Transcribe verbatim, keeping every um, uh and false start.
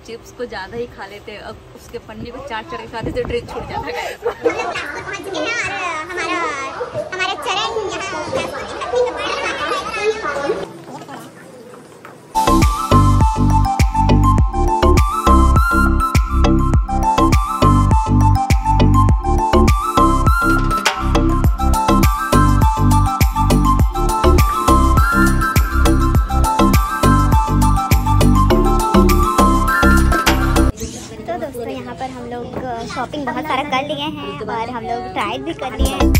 Chips को ज़्यादा ही खा लेते हैं, अब उसके पन्नी को चाट चाट के खाते तो ड्रिंक छूट जाता है। शॉपिंग बहुत सारा कर लिए हैं और हम लोग ट्राई भी कर लिए हैं।